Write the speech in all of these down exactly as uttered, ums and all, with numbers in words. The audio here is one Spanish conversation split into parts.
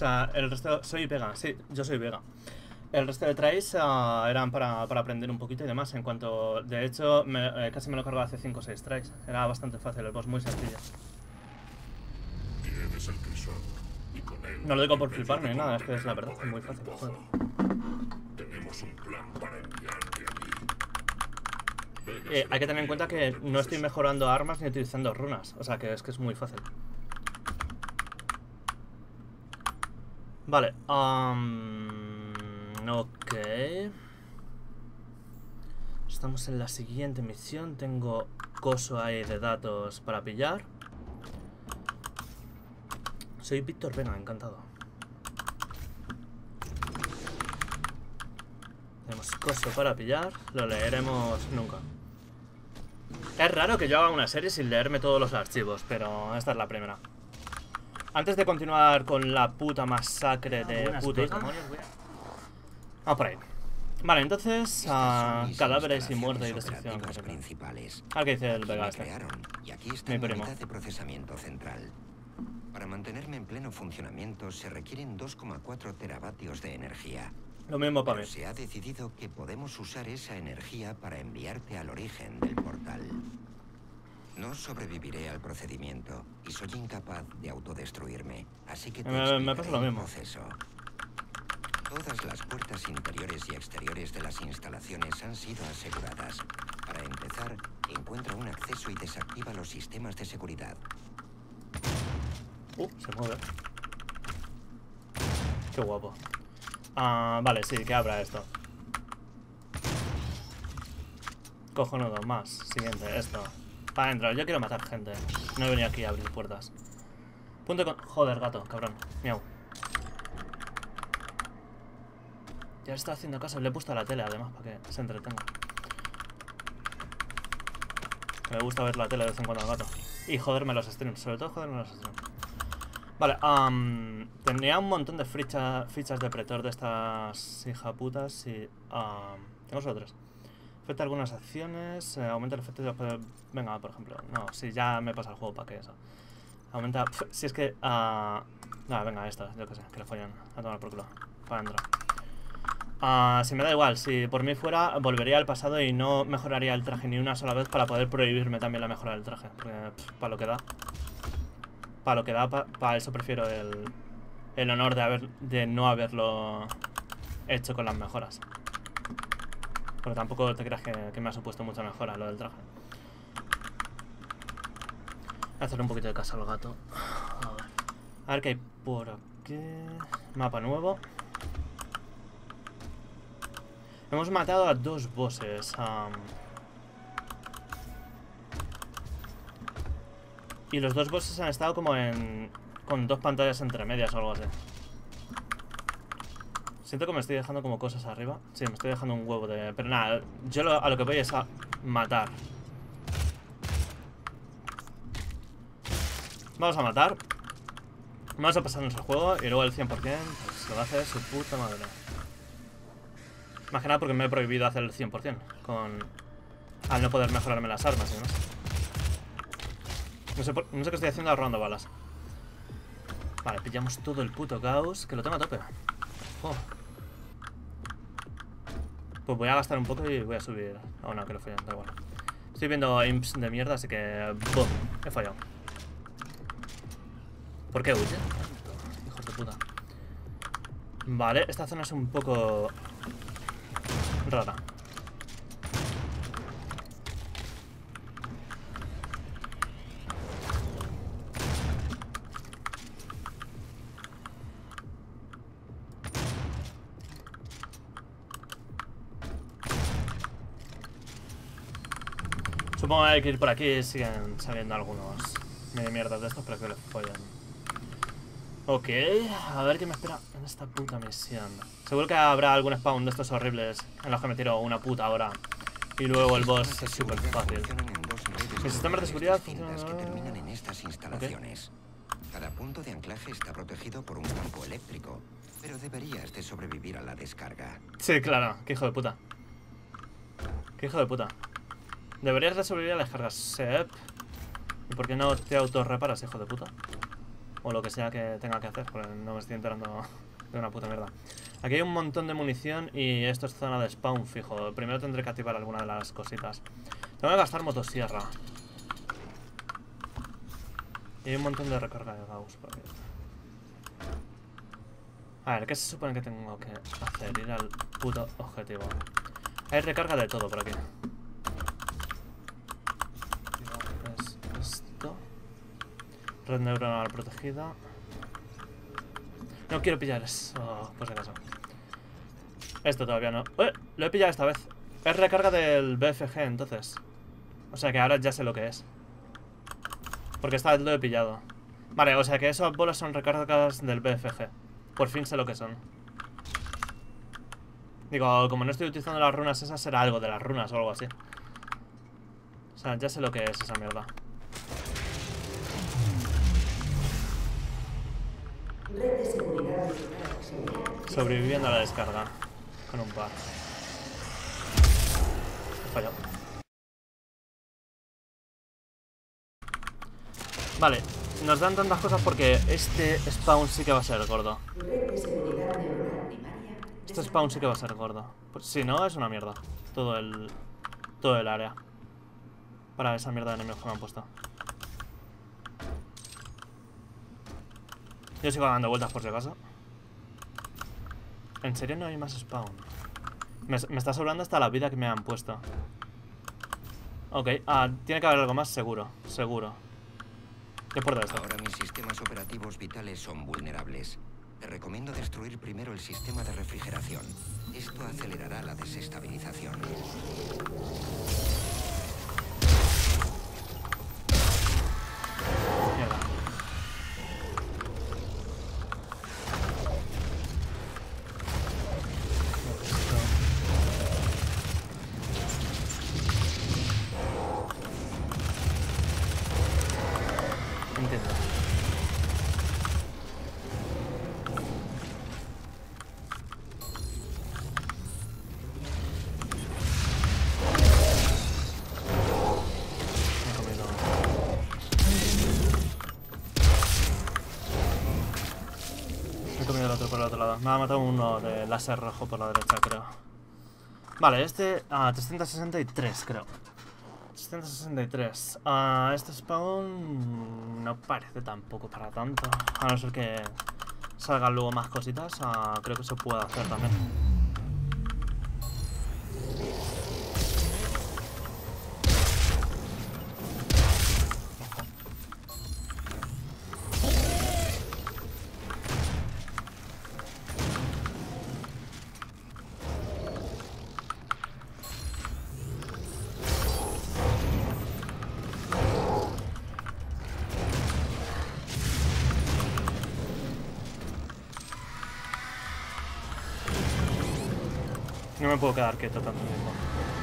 sea, el resto... Soy Vega, sí, yo soy Vega. El resto de tries uh, eran para, para aprender un poquito y demás. En cuanto... De hecho, me, eh, casi me lo cargo hace cinco o seis tries. Era bastante fácil, el boss muy sencillo. Tienes el crisol, y con él, No lo digo por fliparme ni nada, es que es la verdad, es muy fácil. Joder. Tenemos un plan para enviarte allí. Eh, hay que tener en cuenta que no estoy mejorando armas ni utilizando runas. O sea, que es que es muy fácil. Vale, um, ok. Estamos en la siguiente misión. Tengo coso ahí de datos para pillar. Soy Víctor Vega, encantado. Tenemos coso para pillar. Lo leeremos nunca. Es raro que yo haga una serie sin leerme todos los archivos, pero esta es la primera. Antes de continuar con la puta masacre de ah, putos demonios, voy a... Vamos por ahí. Vale, entonces, uh, cadáveres y muerte y destrucción. Principales. Ah, ¿qué dice el Vega este? Crearon, y aquí está Mi la primo. unidad de procesamiento central. Para mantenerme en pleno funcionamiento se requieren dos coma cuatro teravatios de energía. Lo mismo para Pero mí. se ha decidido que podemos usar esa energía para enviarte al origen del portal. No sobreviviré al procedimiento y soy incapaz de autodestruirme, así que te Me, me pasa lo explicaré el mismo. proceso. Todas las puertas interiores y exteriores de las instalaciones han sido aseguradas. Para empezar, encuentra un acceso y desactiva los sistemas de seguridad. Uh, se mueve. Qué guapo. Ah, vale, sí, que abra esto. Cojonudo, más. Siguiente, esto. Para adentro, yo quiero matar gente. No he venido aquí a abrir puertas. Punto con... Joder, gato, cabrón. Miau. Ya está haciendo caso. Le he puesto a la tele, además, para que se entretenga. Me gusta ver la tele de vez en cuando al gato. Y joderme los streams. Sobre todo joderme los streams. Vale, um, tenía un montón de ficha, fichas de pretor de estas hijaputas y... Um, tengo solo tres. Afecta algunas acciones, eh, aumenta el efecto de... Venga, por ejemplo. No, si ya me pasa el juego, ¿para qué eso? Aumenta... Pf, si es que... Uh, no, venga, esta, yo qué sé, que le follan. A tomar por culo. Para adentro. Uh, si me da igual, si por mí fuera, volvería al pasado y no mejoraría el traje ni una sola vez para poder prohibirme también la mejora del traje. Porque, pf, para lo que da... Para lo que da, para pa eso prefiero el, el honor de, haber, de no haberlo hecho con las mejoras. Pero tampoco te creas que, que me ha supuesto mucha mejora lo del traje. Voy a hacerle un poquito de caso al gato. A ver, a ver qué hay por aquí. Mapa nuevo. Hemos matado a dos bosses. Um, y los dos bosses han estado como en... con dos pantallas entre medias o algo así. Siento que me estoy dejando como cosas arriba. Sí, me estoy dejando un huevo de... Pero nada, yo lo, a lo que voy es a matar. Vamos a matar. Vamos a pasarnos el juego y luego el cien por cien pues, lo va a hacer su puta madre. Más que nada porque me he prohibido hacer el cien por cien. Con... Al no poder mejorarme las armas y demás. No sé, por, no sé qué estoy haciendo ahorrando balas. Vale, pillamos todo el puto caos. Que lo tengo a tope. Oh. Pues voy a gastar un poco y voy a subir. Oh no, que lo fallan, da igual. Estoy viendo imps de mierda, así que... ¡Bum! He fallado. ¿Por qué huye? Hijos de puta. Vale, esta zona es un poco... rara. Supongo que hay que ir por aquí. Siguen saliendo algunos medio mierdas de estos, pero que les follan. Ok, a ver qué me espera en esta puta misión. Seguro que habrá algún spawn de estos horribles en los que me tiro una puta hora. Y luego el boss es súper fácil. Mis sistemas de seguridad funcionan... que terminan en estas instalaciones. Cada punto de anclaje está protegido por un campo eléctrico, pero deberías de sobrevivir a la descarga. Sí, claro, qué hijo de puta. Qué hijo de puta. Deberías de sobrevivir a las descargas, Sep. ¿Y por qué no te autorreparas, hijo de puta? O lo que sea que tenga que hacer, porque no me estoy enterando de una puta mierda. Aquí hay un montón de munición y esto es zona de spawn fijo. Primero tendré que activar alguna de las cositas. Tengo que gastar motosierra. Y hay un montón de recarga de Gauss por aquí. A ver, ¿qué se supone que tengo que hacer? Ir al puto objetivo. Hay recarga de todo por aquí. Es esto. Red neuronal protegida. No quiero pillar eso, por si acaso. Esto todavía no. ¡Eh! Lo he pillado esta vez. Es recarga del B F G, entonces. O sea que ahora ya sé lo que es. Porque esta vez lo he pillado. Vale, o sea que esas bolas son recargas del B F G. Por fin sé lo que son. Digo, como no estoy utilizando las runas esas, será algo de las runas o algo así. O sea, ya sé lo que es esa mierda. Sobreviviendo a la descarga. Con un par. He fallado. Vale, nos dan tantas cosas porque este spawn sí que va a ser gordo. Este spawn sí que va a ser gordo. Pues si no, es una mierda. Todo el... Todo el área. Para esa mierda de enemigos que me han puesto. Yo sigo dando vueltas por si acaso. ¿En serio no hay más spawn? Me, me está sobrando hasta la vida que me han puesto. Ok, ah, tiene que haber algo más seguro. Seguro. ¿Qué puerta es esto? Ahora mis sistemas operativos vitales son vulnerables. Te recomiendo destruir primero el sistema de refrigeración. Esto acelerará la desestabilización. Mierda. Entiendo. Me he comido. Me he comido el otro por el otro lado. Me ha matado uno de láser rojo por la derecha, creo. Vale, este... Ah, trescientos sesenta y tres, creo. trescientos sesenta y tres. Uh, este spawn no parece tampoco para tanto. A no ser que salgan luego más cositas. Uh, creo que se puede hacer también. No me puedo quedar quieto tanto tiempo.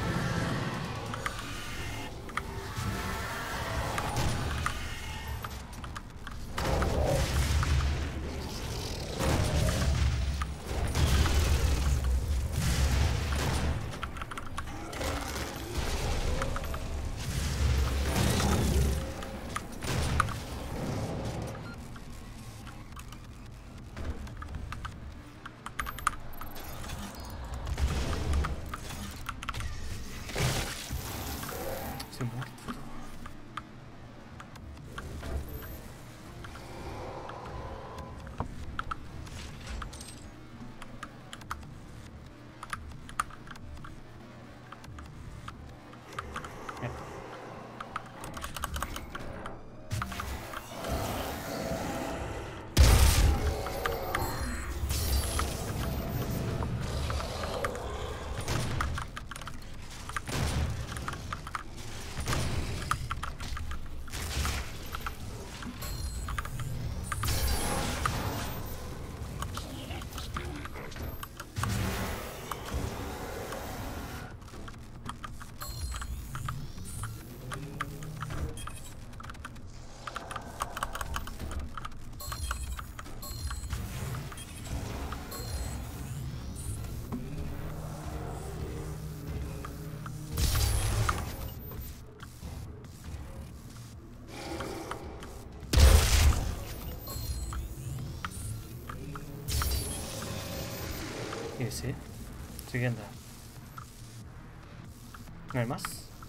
Estoy muerto. Bien. sí. Siguiente. ¿No hay más?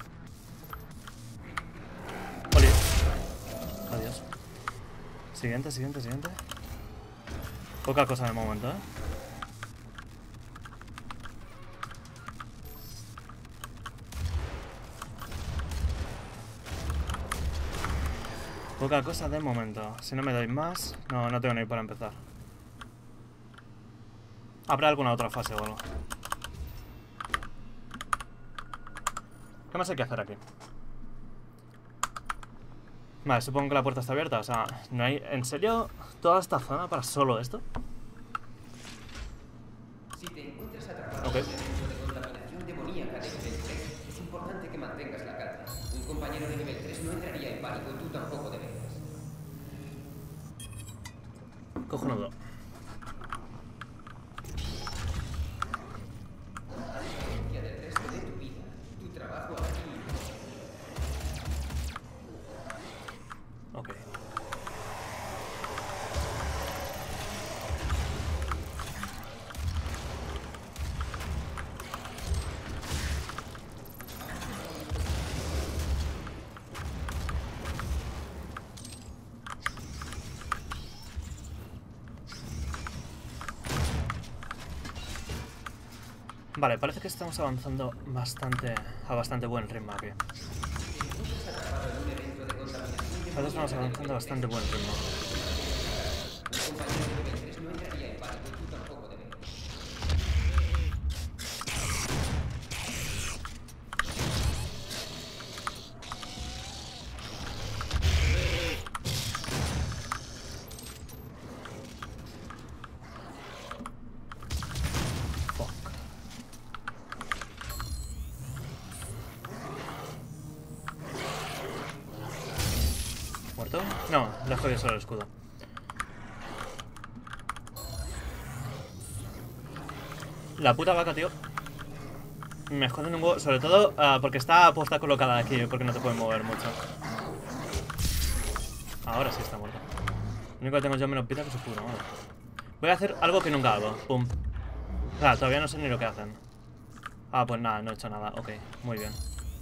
Oli. Adiós. Siguiente, siguiente, siguiente. Poca cosa de momento, ¿eh? Poca cosa de momento. Si no me doy más... No, no tengo ni para empezar. ¿Habrá alguna otra fase o algo? ¿Qué más hay que hacer aquí? Vale, supongo que la puerta está abierta. O sea, ¿no hay... ¿En serio toda esta zona para solo esto? Si te encuentras atrapado Ok. en un evento de contaminación demoníaca de nivel tres, es importante que mantengas la calma. Un compañero de nivel tres no entraría en pánico y tú tampoco deberías. Cojonudo. A diferencia del resto de tu vida, tu trabajo aquí... Ok. Vale, parece que estamos avanzando bastante a bastante buen ritmo aquí. Parece que estamos avanzando a bastante buen ritmo. Un compañero de nivel tres no entraría en pánico y tú tampoco deberías. Fuck. ¿Muerto? No, le he jodido solo el escudo. La puta vaca, tío. Me joden un huevo. Sobre todo uh, porque está puesta colocada aquí, porque no te pueden mover mucho. Ahora sí está muerto. Lo único que tengo yo menos vida que su puta madre. Voy a hacer algo que nunca hago. Pum. Ah, todavía no sé ni lo que hacen. Ah, pues nada, no he hecho nada. Ok, muy bien.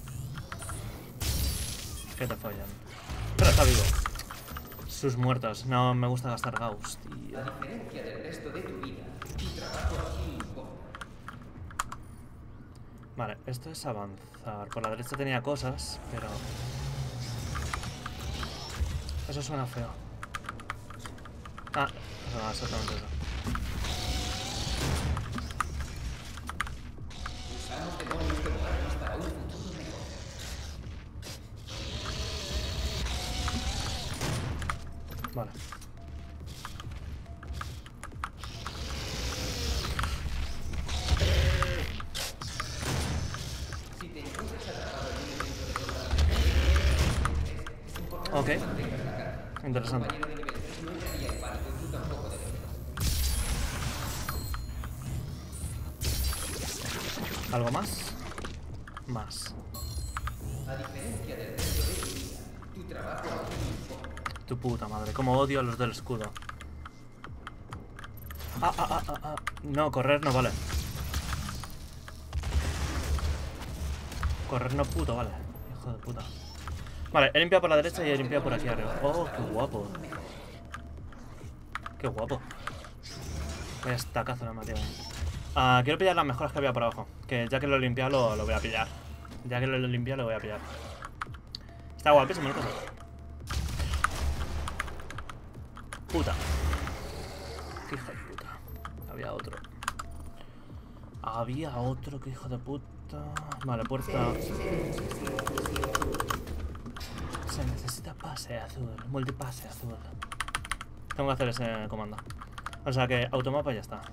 Que te follan. Pero está vivo. Sus muertos. No me gusta gastar Gauss, tío. A diferencia del resto de tu vida, tu trabajo aquí importa. Vale, esto es avanzar. Por la derecha tenía cosas, pero... Eso suena feo. Ah, eso no, exactamente eso. Usamos demonios como armas para un futuro mejor. Vale. Si te encuentras atrapado en un evento de contaminación, es importante Ok. que mantengas la calma. Un Interesante. compañero de nivel tres no entraría en pánico y tú tampoco deberías. ¿Algo más? Más. A diferencia del resto de tu vida, tu trabajo aquí importa. Tu puta madre. Como odio a los del escudo. Ah, ah, ah, ah, ah. No, correr no vale. Correr no puto, vale. Hijo de puta. Vale, he limpiado por la derecha y he limpiado por aquí arriba. Oh, qué guapo. Qué guapo. Vaya estacazo la mateo. Ah, quiero pillar las mejoras que había por abajo. Que ya que lo he limpiado lo, lo voy a pillar. Ya que lo he limpiado lo voy a pillar. Está guapísimo el coso. Puta. Qué hijo de puta. Había otro. Había otro, que hijo de puta. Vale, puerta. Se necesita pase azul. Multipase azul. Tengo que hacer ese comando. O sea que automapa ya está.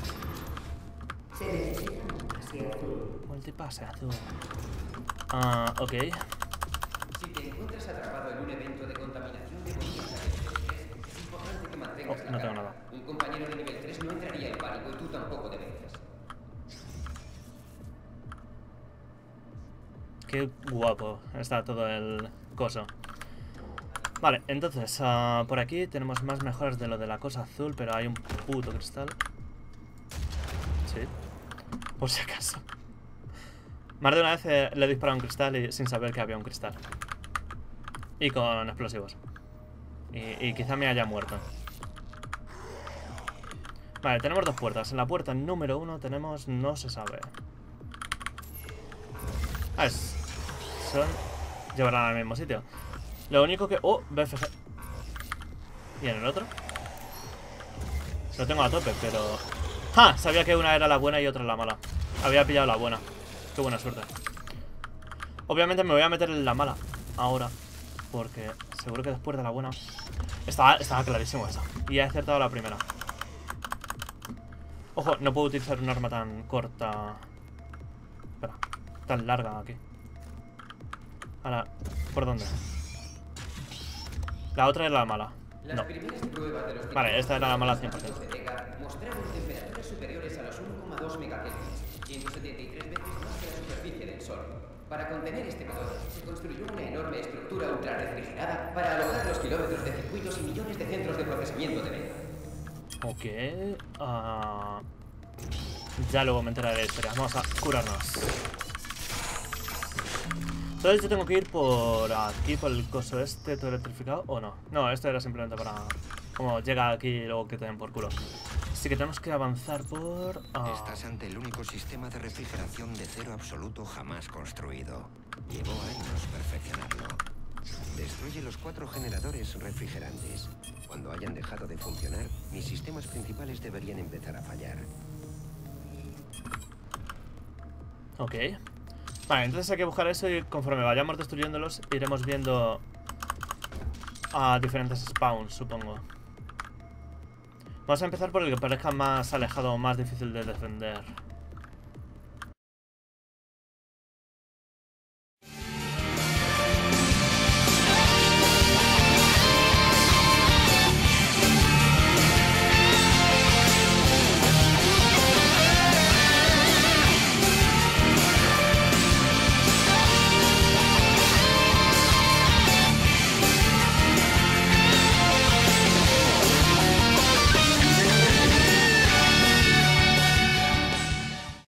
Multipase azul. Ah, ok. Si te encuentras atrapado en un evento de contaminación demoníaca de nivel tres, es importante que mantengas Oh, la no tengo calma. nada. Un compañero de nivel tres no entraría en pánico y tú tampoco deberías. Qué guapo está todo el coso. Vale, entonces, uh, por aquí tenemos más mejoras de lo de la cosa azul, pero hay un puto cristal. Sí. Por si acaso. Más de una vez eh, le he disparado un cristal y, sin saber que había un cristal. Y con explosivos. Y, y quizá me haya muerto. Vale, tenemos dos puertas. En la puerta número uno tenemos... No se sabe. Ah, es... Son... Llevarán al mismo sitio. Lo único que... Oh, B F G. ¿Y en el otro? Lo tengo a tope, pero... ¡Ja! Sabía que una era la buena y otra la mala. Había pillado la buena. Qué buena suerte. Obviamente me voy a meter en la mala ahora, porque seguro que después de la buena... Estaba, estaba clarísimo eso. Y he acertado la primera. Ojo, no puedo utilizar un arma tan corta. Espera, tan larga aquí. Ahora, ¿por dónde? La otra era la mala. No. Vale, esta era la mala cien por ciento. Mostraron temperaturas superiores a los uno coma dos megakelvins, ciento setenta y tres veces más que la superficie del Sol. Para contener este calor, se construyó una enorme estructura ultrarrefrigerada para alojar los kilómetros de circuitos y millones de centros de procesamiento de venta. Ok. Uh, ya luego me enteraré de la historia. Vamos a curarnos. Entonces yo tengo que ir por aquí, por el coso este, todo electrificado, ¿o no? No, esto era simplemente para... Como llega aquí y luego que te den por culo. Así que tenemos que avanzar por... Uh... Estás ante el único sistema de refrigeración de cero absoluto jamás construido. Llevó años perfeccionarlo. Destruye los cuatro generadores refrigerantes. Cuando hayan dejado de funcionar, mis sistemas principales deberían empezar a fallar. Ok. Vale, entonces hay que buscar eso y conforme vayamos destruyéndolos iremos viendo a diferentes spawns, supongo. Vamos a empezar por el que parezca más alejado o más difícil de defender.